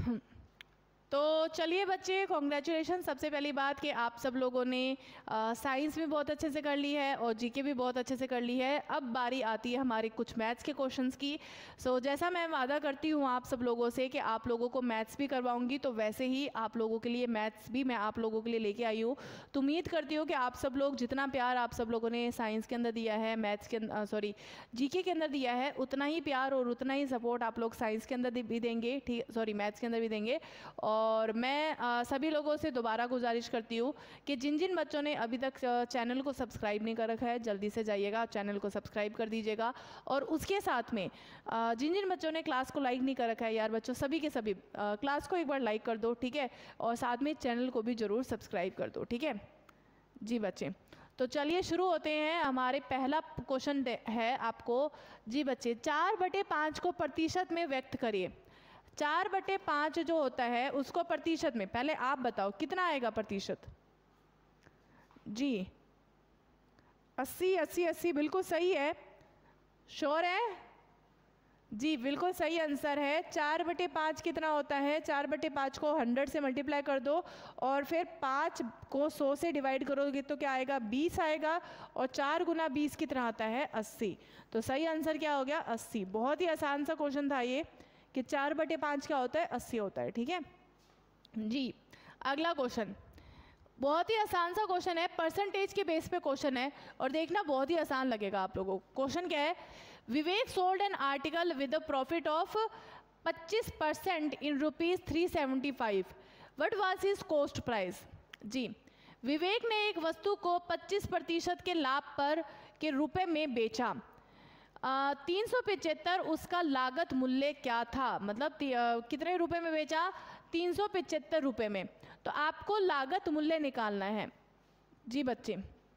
तो चलिए बच्चे, कॉन्ग्रेचुलेशन। सबसे पहली बात कि आप सब लोगों ने साइंस भी बहुत अच्छे से कर ली है और जीके भी बहुत अच्छे से कर ली है। अब बारी आती है हमारे कुछ मैथ्स के क्वेश्चंस की। जैसा मैं वादा करती हूँ आप सब लोगों से कि आप लोगों को मैथ्स भी करवाऊँगी, तो वैसे ही आप लोगों के लिए मैथ्स भी मैं आप लोगों के लिए लेके आई हूँ। तो उम्मीद करती हूँ कि आप सब लोग, जितना प्यार आप सब लोगों ने साइंस के अंदर दिया है, मैथ्स के जीके के अंदर दिया है, उतना ही प्यार और उतना ही सपोर्ट आप लोग साइंस के अंदर भी देंगे, ठीक, मैथ्स के अंदर भी देंगे। और मैं सभी लोगों से दोबारा गुजारिश करती हूँ कि जिन जिन बच्चों ने अभी तक चैनल को सब्सक्राइब नहीं कर रखा है, जल्दी से जाइएगा चैनल को सब्सक्राइब कर दीजिएगा। और उसके साथ में जिन जिन बच्चों ने क्लास को लाइक नहीं कर रखा है, यार बच्चों सभी के सभी क्लास को एक बार लाइक कर दो, ठीक है, और साथ में चैनल को भी ज़रूर सब्सक्राइब कर दो, ठीक है जी बच्चे। तो चलिए शुरू होते हैं। हमारे पहला क्वेश्चन है आपको जी बच्चे, 4/5 को प्रतिशत में व्यक्त करिए। 4/5 जो होता है उसको प्रतिशत में, पहले आप बताओ कितना आएगा प्रतिशत जी? 80 80 80 बिल्कुल सही है। श्योर है जी? बिल्कुल सही आंसर है। 4/5 कितना होता है? 4/5 को 100 से मल्टीप्लाई कर दो और फिर 5 को 100 से डिवाइड करोगे तो क्या आएगा? 20 आएगा। और 4 गुना 20 कितना आता है? 80। तो सही आंसर क्या हो गया? 80। बहुत ही आसान सा क्वेश्चन था ये कि 4/5 क्या होता है? 80 होता है, ठीक है जी। अगला क्वेश्चन बहुत ही आसान सा क्वेश्चन है, परसेंटेज के बेस पे क्वेश्चन है और देखना बहुत ही आसान लगेगा आप लोगों को। क्वेश्चन क्या है? Vivek sold an article with a profit of 25% in ₹375। What was his cost price? जी, विवेक ने एक वस्तु को 25% के लाभ पर के रुपए में बेचा। 375 उसका लागत मूल्य क्या था? मतलब कितने रुपए में बेचा? 375 रुपए में। तो आपको लागत मूल्य निकालना है जी बच्चे।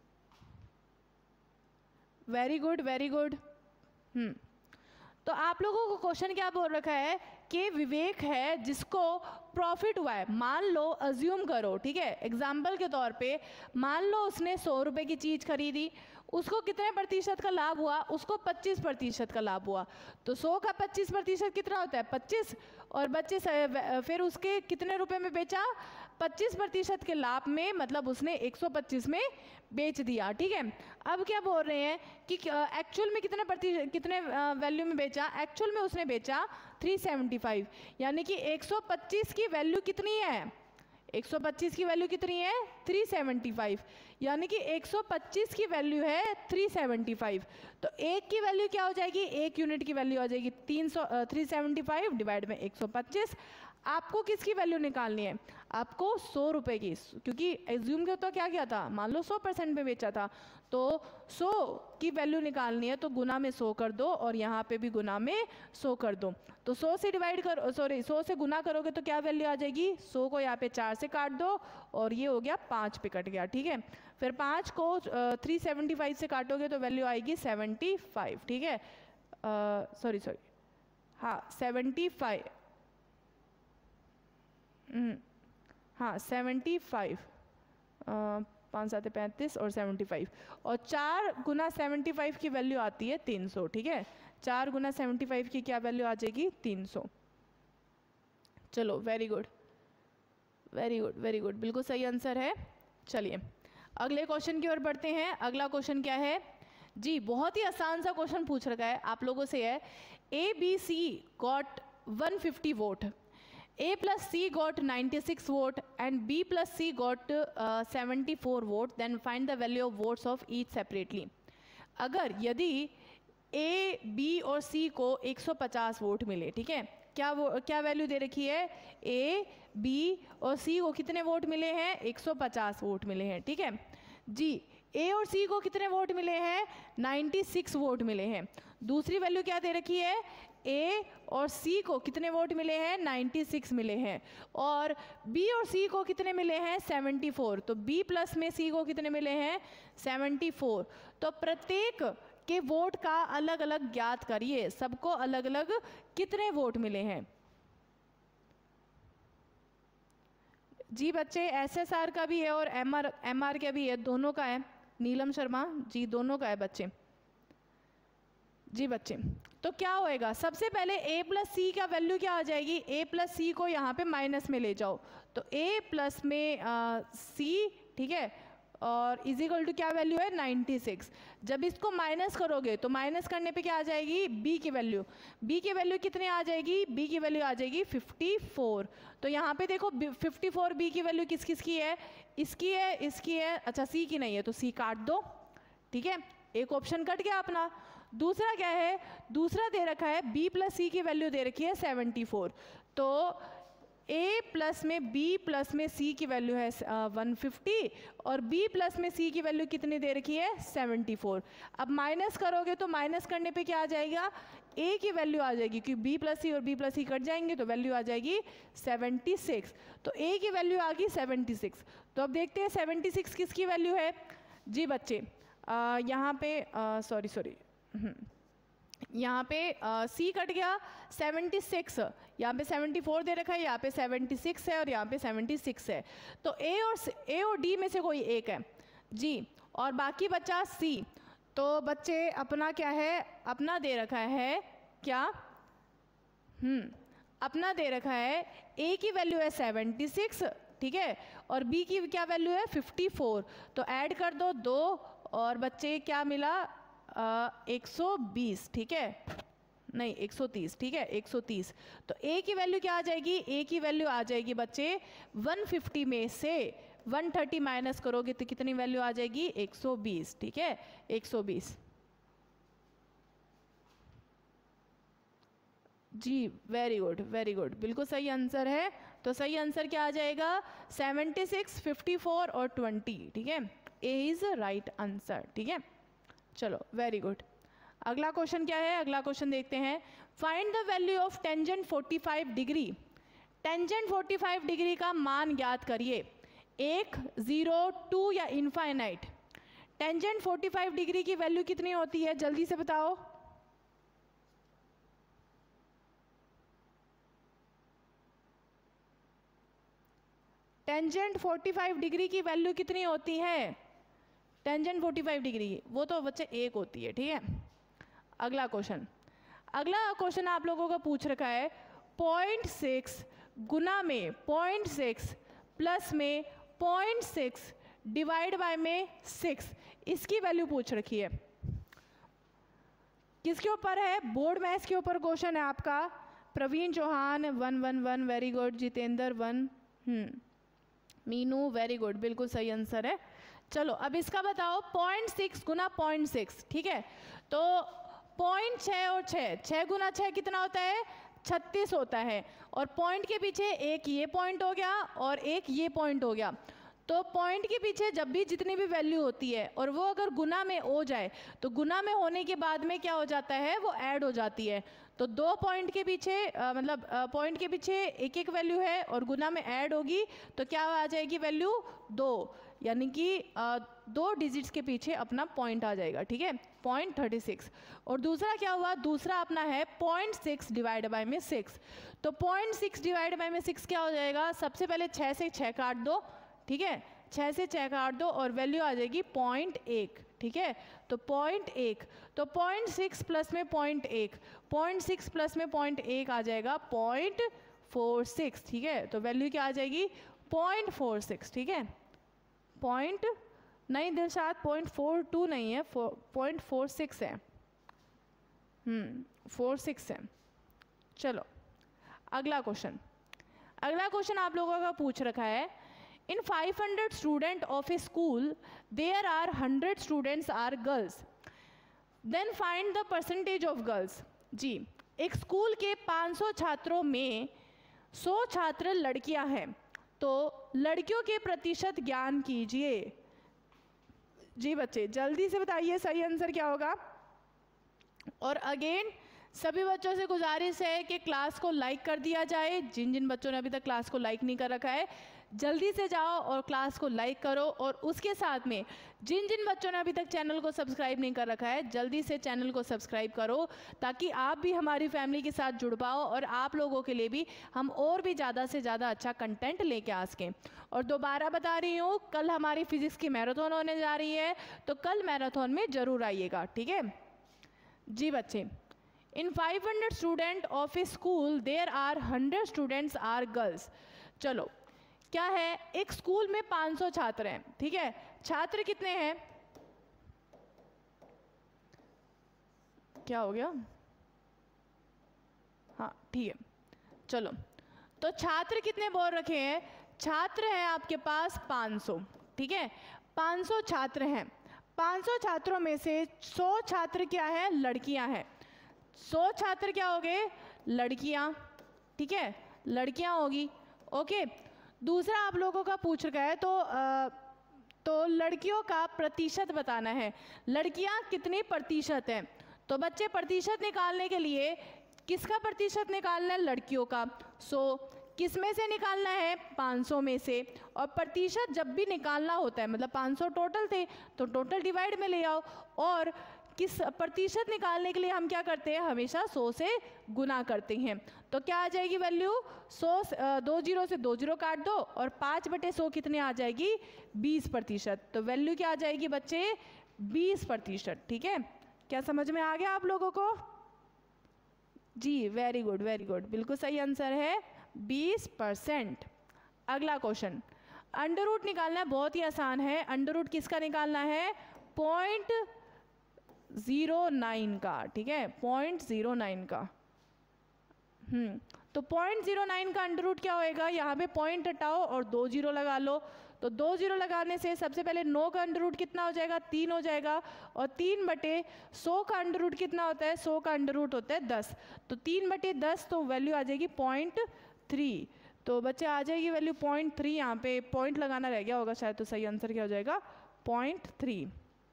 Very good very good. तो आप लोगों को क्वेश्चन क्या बोल रखा है कि विवेक है जिसको प्रॉफिट हुआ है। मान लो, अज्यूम करो, ठीक है, एग्जाम्पल के तौर पे मान लो उसने 100 रुपये की चीज़ खरीदी, उसको कितने प्रतिशत का लाभ हुआ? उसको 25% का लाभ हुआ। तो 100 का 25% कितना होता है? 25। और बच्चे फिर उसके कितने रुपए में बेचा? 25% के लाभ में, मतलब उसने 125 में बेच दिया, ठीक है। अब क्या बोल रहे हैं कि एक्चुअल में कितने वैल्यू में बेचा? एक्चुअल में उसने बेचा 375, यानी कि 125 की वैल्यू कितनी है? 125 की वैल्यू कितनी है? 375, यानी कि 125 की वैल्यू है 375। तो एक की वैल्यू क्या हो जाएगी? एक यूनिट की वैल्यू आ जाएगी 375 डिवाइड में 125। आपको किसकी वैल्यू निकालनी है? आपको 100 रुपये की, क्योंकि एज्यूम के तो क्या किया था? मान लो 100% में बेचा था, तो 100 की वैल्यू निकालनी है तो गुना में 100 कर दो और यहाँ पे भी गुना में 100 कर दो। तो 100 से डिवाइड करो, 100 से गुना करोगे तो क्या वैल्यू आ जाएगी? 100 को यहाँ पे 4 से काट दो और ये हो गया 5 पे कट गया, ठीक है। फिर 5 को 375 से काटोगे तो वैल्यू आएगी 75, ठीक है। सॉरी हाँ 75, हाँ 75, 5 7 35 और 75, और 4 गुना 75 की वैल्यू आती है 300, ठीक है। 4 गुना 75 की क्या वैल्यू आ जाएगी? 300। चलो very good very good very good, बिल्कुल सही आंसर है। चलिए अगले क्वेश्चन की ओर बढ़ते हैं। अगला क्वेश्चन क्या है जी? बहुत ही आसान सा क्वेश्चन पूछ रखा है आप लोगों से है, ABC got 150 vote, A plus C got 96 vote and B plus C got 74 vote, then find the value of votes of each separately। अगर यदि A, B और C को 150 वोट मिले, ठीक है, क्या वैल्यू दे रखी है? A, B और C को कितने वोट मिले हैं? 150 वोट मिले हैं, ठीक है जी। A और C को कितने वोट मिले हैं? 96 वोट मिले हैं। दूसरी वैल्यू क्या दे रखी है? A और C को कितने वोट मिले हैं? 96 मिले हैं। और B और C को कितने मिले हैं? 74। तो B प्लस में C को कितने मिले हैं? 74। तो प्रत्येक के वोट का अलग अलग ज्ञात करिए, सबको अलग अलग कितने वोट मिले हैं जी बच्चे? SSR का भी है और MR का भी है, दोनों का है। नीलम शर्मा जी, दोनों का है बच्चे। जी बच्चे, तो क्या होएगा, सबसे पहले a प्लस सी का वैल्यू क्या आ जाएगी, a प्लस सी को यहाँ पे माइनस में ले जाओ, तो a प्लस में c, ठीक है, और इज इक्वल टू क्या वैल्यू है 96। जब इसको माइनस करोगे तो माइनस करने पे क्या आ जाएगी, b की वैल्यू, b की वैल्यू कितने आ जाएगी, b की वैल्यू आ जाएगी 54। तो यहाँ पे देखो 54 b की वैल्यू किस किस की है, इसकी है, इसकी है, अच्छा c की नहीं है तो c काट दो, ठीक है, एक ऑप्शन कट गया अपना। दूसरा क्या है, दूसरा दे रखा है b प्लस सी की वैल्यू दे रखी है 74, तो a प्लस में b प्लस में c की वैल्यू है 150 और b प्लस में c की वैल्यू कितनी दे रखी है 74। अब माइनस करोगे तो माइनस करने पे क्या आ जाएगा, a की वैल्यू आ जाएगी, क्योंकि b प्लस सी और b प्लस सी कट जाएंगे तो वैल्यू आ जाएगी 76। तो a की वैल्यू आ गई 76। तो अब देखते हैं 76 किसकी वैल्यू है। जी बच्चे, यहाँ पे सॉरी यहाँ पे C कट गया 76, यहाँ पे 74 दे रखा है, यहाँ पे 76 है और यहाँ पे 76 है, तो A और D में से कोई एक है जी, और बाकी बचा C। तो बच्चे अपना क्या है, अपना दे रखा है क्या, अपना दे रखा है A की वैल्यू है 76, ठीक है, और B की क्या वैल्यू है 54। तो ऐड कर दो 2 और बच्चे क्या मिला 120, ठीक है, नहीं 130, ठीक है 130। तो A की वैल्यू क्या आ जाएगी, A की वैल्यू आ जाएगी बच्चे 150 में से 130 माइनस करोगे तो कितनी वैल्यू आ जाएगी 120, ठीक है 120। जी वेरी गुड, वेरी गुड, बिल्कुल सही आंसर है। तो सही आंसर क्या आ जाएगा 76, 54 और 20, ठीक है, ए इज राइट आंसर, ठीक है। चलो वेरी गुड। अगला क्वेश्चन क्या है, अगला क्वेश्चन देखते हैं। Find the value of tangent 45 degree. Tangent 45 degree का मान ज्ञात करिए, 1, 0, 2 या इनफाइनाइट। टेंजेंट 45 डिग्री की वैल्यू कितनी होती है, जल्दी से बताओ। टेंजेंट 45 डिग्री की वैल्यू कितनी होती है, टेंजेंट 45 डिग्री, वो तो बच्चे 1 होती है, ठीक है। अगला क्वेश्चन, अगला क्वेश्चन आप लोगों का पूछ रखा है 0.6 गुना में 0.6 प्लस में 0.6 डिवाइड बाय में 6, इसकी वैल्यू पूछ रखी है। किसके ऊपर है, बोर्ड मैथ्स के ऊपर क्वेश्चन है आपका। Praveen Chauhan 111, very good. Jitendra 1, Meenu very good, बिल्कुल सही आंसर है। चलो अब इसका बताओ 0.6 गुना 0.6, ठीक है, तो 0.6 और 6 गुना 6 कितना होता है 36 होता है, और पॉइंट के पीछे एक ये पॉइंट हो गया और एक ये पॉइंट हो गया। तो पॉइंट के पीछे जब भी जितनी भी वैल्यू होती है और वो अगर गुना में हो जाए तो गुना में होने के बाद में क्या हो जाता है, वो ऐड हो जाती है। तो 2 पॉइंट के पीछे मतलब पॉइंट के पीछे एक एक वैल्यू है और गुना में ऐड होगी तो क्या आ जाएगी वैल्यू 2, यानी कि 2 डिजिट्स के पीछे अपना पॉइंट आ जाएगा, ठीक है 0.36। और दूसरा क्या हुआ, दूसरा अपना है 0.6 डिवाइड बाय में 6। तो 0.6 डिवाइड बाय में 6 क्या हो जाएगा, सबसे पहले 6 से 6 काट दो, ठीक है 6 से 6 काट दो और वैल्यू आ जाएगी 0.1, ठीक है। तो 0.1, तो 0.6 प्लस में 0.1, 0.6 प्लस में 0.1 आ जाएगा 0.46, ठीक है। तो वैल्यू क्या आ जाएगी 0.46, ठीक है। पॉइंट नहीं दिलशाद 0.42 नहीं है, 0.46 है, 46 है। चलो अगला क्वेश्चन, अगला क्वेश्चन आप लोगों का पूछ रखा है in 500 student of a school there are 100 students are girls, then find the percentage of girls. जी, एक स्कूल के 500 छात्रों में 100 छात्र लड़कियां हैं, तो लड़कियों के प्रतिशत ज्ञान कीजिए। जी बच्चे जल्दी से बताइए सही आंसर क्या होगा। और अगेन सभी बच्चों से गुजारिश है कि क्लास को लाइक कर दिया जाए। जिन जिन बच्चों ने अभी तक क्लास को लाइक नहीं कर रखा है जल्दी से जाओ और क्लास को लाइक करो, और उसके साथ में जिन जिन बच्चों ने अभी तक चैनल को सब्सक्राइब नहीं कर रखा है जल्दी से चैनल को सब्सक्राइब करो ताकि आप भी हमारी फैमिली के साथ जुड़ पाओ और आप लोगों के लिए भी हम और भी ज़्यादा से ज़्यादा अच्छा कंटेंट लेके आ सकें। और दोबारा बता रही हूँ, कल हमारी फिजिक्स की मैराथन होने जा रही है, तो कल मैराथन में ज़रूर आइएगा, ठीक है जी बच्चे, in 500 student of a school there are 100 students are girls. चलो क्या है, एक स्कूल में 500 छात्र हैं, ठीक है। छात्र कितने हैं, क्या हो गया, हाँ ठीक है, चलो तो छात्र कितने बोल रखे हैं, छात्र हैं आपके पास 500, ठीक है। 500 छात्र हैं, 500 छात्रों में से 100 छात्र क्या है, लड़कियां हैं। 100 छात्र क्या हो गए, लड़कियां, ठीक है, लड़कियां होगी, ओके। दूसरा आप लोगों का पूछ रखा है तो लड़कियों का प्रतिशत बताना है, लड़कियां कितने प्रतिशत हैं। तो बच्चे प्रतिशत निकालने के लिए किसका प्रतिशत निकालना है, लड़कियों का। किस में से निकालना है, 500 में से। और प्रतिशत जब भी निकालना होता है, मतलब 500 टोटल थे तो टोटल डिवाइड में ले आओ, और किस प्रतिशत निकालने के लिए हम क्या करते हैं, हमेशा 100 से गुना करते हैं। तो क्या आ जाएगी वैल्यू, 100 2 जीरो से 2 जीरो काट दो, और 5/100 कितने आ जाएगी, 20%। तो वैल्यू क्या आ जाएगी बच्चे, 20%, ठीक है। क्या समझ में आ गया आप लोगों को, जी वेरी गुड वेरी गुड, बिल्कुल सही आंसर है 20%। अगला क्वेश्चन, अंडर रूट निकालना है, बहुत ही आसान है। अंडर रूट किसका निकालना है, 0.09 का, ठीक है, 0.09 का। तो 0.09 का अंडर रूट क्या होएगा, यहाँ पे पॉइंट हटाओ और 2 जीरो लगा लो। तो 2 जीरो लगाने से सबसे पहले 9 का अंडर रूट कितना हो जाएगा, 3 हो जाएगा। और 3/100 का अंडर रूट कितना होता है, 100 का अंडर रूट होता है 10। तो 3/10, तो वैल्यू आ जाएगी 0.3। तो बच्चे आ जाएगी वैल्यू 0.3, यहाँ पे पॉइंट लगाना रह गया होगा शायद, तो सही आंसर क्या हो जाएगा, 0.3।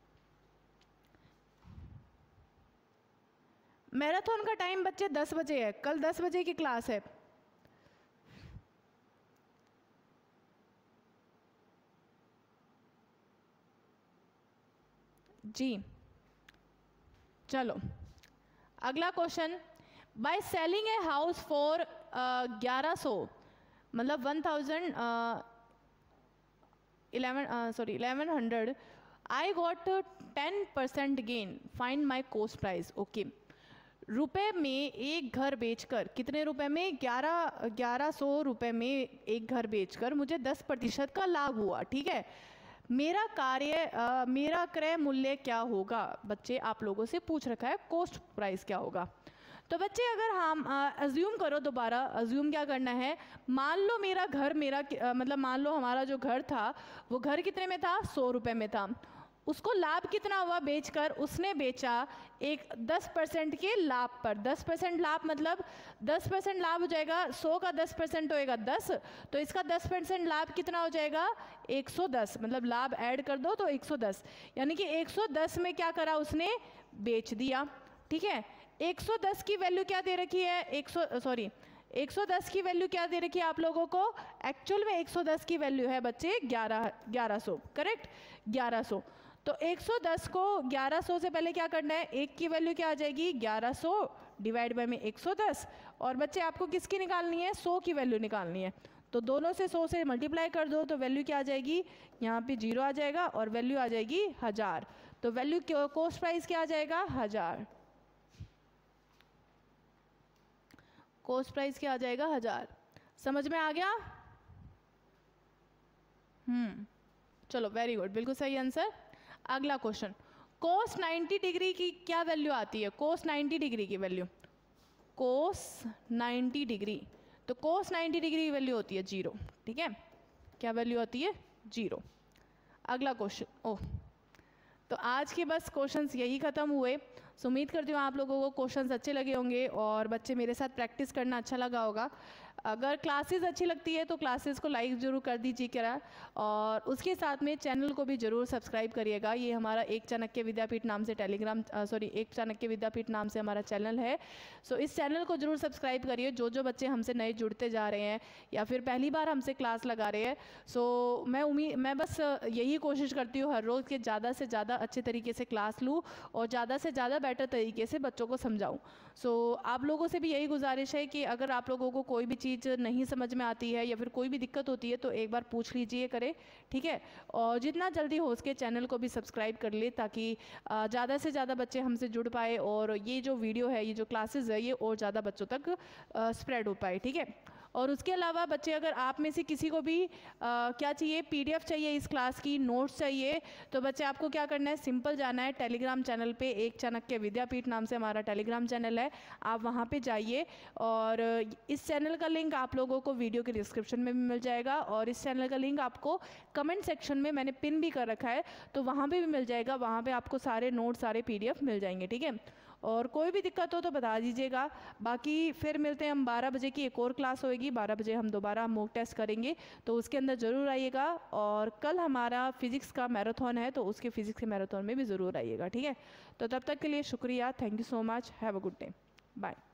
मैराथन का टाइम बच्चे 10 बजे है, कल 10 बजे की क्लास है। जी चलो अगला question, by selling a house for 1100, मतलब 1100 I got 10% gain, find my cost price. Okay, रुपए में एक घर बेचकर, कितने रुपए में, 1100 रुपए में एक घर बेचकर मुझे 10% का लाभ हुआ, ठीक है। मेरा क्रय मूल्य क्या होगा, बच्चे आप लोगों से पूछ रखा है कॉस्ट प्राइस क्या होगा। तो बच्चे अगर हम अज्यूम करो, दोबारा अज्यूम क्या करना है, मान लो मतलब मान लो हमारा जो घर था वो घर कितने में था, 100 रुपये में था। उसको लाभ कितना हुआ बेचकर, उसने बेचा एक 10% के लाभ पर। 10% लाभ मतलब 10% लाभ हो जाएगा, 100 का 10% होएगा 10, तो इसका 10% लाभ कितना हो जाएगा, 110। मतलब लाभ ऐड कर दो तो 110, यानी कि 110 में क्या करा उसने, बेच दिया, ठीक है। 110 की वैल्यू क्या दे रखी है, 110 की वैल्यू क्या दे रखी है आप लोगों को, एक्चुअल में 110 की वैल्यू है बच्चे 1100, करेक्ट, 1100। तो 110 को 1100 से पहले क्या करना है, एक की वैल्यू क्या आ जाएगी, 1100 डिवाइड बाय में 110। और बच्चे आपको किसकी निकालनी है, 100 की वैल्यू निकालनी है। तो दोनों से 100 से मल्टीप्लाई कर दो तो वैल्यू क्या आ जाएगी, यहाँ पे 0 आ जाएगा और वैल्यू आ जाएगी 1000। तो वैल्यू कॉस्ट प्राइस क्या आ जाएगा, 1000। कॉस्ट प्राइस क्या आ जाएगा, 1000। समझ में आ गया, चलो वेरी गुड, बिल्कुल सही आंसर। अगला क्वेश्चन, कोस 90 डिग्री की क्या वैल्यू आती है, कोस 90 डिग्री की वैल्यू, कोस 90 डिग्री, तो कोस 90 डिग्री की वैल्यू होती है 0, ठीक है। क्या वैल्यू होती है, 0। अगला क्वेश्चन, तो आज के बस क्वेश्चंस यही ख़त्म हुए। सो उम्मीद करती हूँ आप लोगों को क्वेश्चंस अच्छे लगे होंगे और बच्चे मेरे साथ प्रैक्टिस करना अच्छा लगा होगा। अगर क्लासेस अच्छी लगती है तो क्लासेस को लाइक ज़रूर कर दीजिएगा और उसके साथ में चैनल को भी ज़रूर सब्सक्राइब करिएगा। ये हमारा एक चाणक्य विद्यापीठ नाम से एक चाणक्य विद्यापीठ नाम से हमारा चैनल है। सो इस चैनल को ज़रूर सब्सक्राइब करिए जो बच्चे हमसे नए जुड़ते जा रहे हैं या फिर पहली बार हमसे क्लास लगा रहे हैं। सो मैं बस यही कोशिश करती हूँ हर रोज़ के ज़्यादा से ज़्यादा अच्छे तरीके से क्लास लूँ और ज़्यादा से ज़्यादा बेटर तरीके से बच्चों को समझाऊँ। सो आप लोगों से भी यही गुजारिश है कि अगर आप लोगों को कोई भी चीज़ नहीं समझ में आती है या फिर कोई भी दिक्कत होती है तो एक बार पूछ लीजिए करें, ठीक है। और जितना जल्दी हो सके चैनल को भी सब्सक्राइब कर ले ताकि ज़्यादा से ज़्यादा बच्चे हमसे जुड़ पाए और ये जो वीडियो है, ये जो क्लासेस है, ये और ज़्यादा बच्चों तक स्प्रेड हो पाए, ठीक है। और उसके अलावा बच्चे, अगर आप में से किसी को भी क्या चाहिए, पीडीएफ चाहिए इस क्लास की, नोट्स चाहिए, तो बच्चे आपको क्या करना है, सिंपल जाना है टेलीग्राम चैनल पे, एक चाणक्य विद्यापीठ नाम से हमारा टेलीग्राम चैनल है, आप वहाँ पे जाइए और इस चैनल का लिंक आप लोगों को वीडियो के डिस्क्रिप्शन में भी मिल जाएगा और इस चैनल का लिंक आपको कमेंट सेक्शन में मैंने पिन भी कर रखा है, तो वहाँ पर भी मिल जाएगा। वहाँ पर आपको सारे नोट्स, सारे पीडीएफ मिल जाएंगे, ठीक है। और कोई भी दिक्कत हो तो बता दीजिएगा। बाकी फिर मिलते हैं हम, 12 बजे की एक और क्लास होएगी, 12 बजे हम दोबारा मॉक टेस्ट करेंगे, तो उसके अंदर ज़रूर आइएगा। और कल हमारा फिज़िक्स का मैराथन है, तो उसके फिज़िक्स के मैराथन में भी ज़रूर आइएगा, ठीक है। तो तब तक के लिए शुक्रिया, thank you so much, have a good day, bye.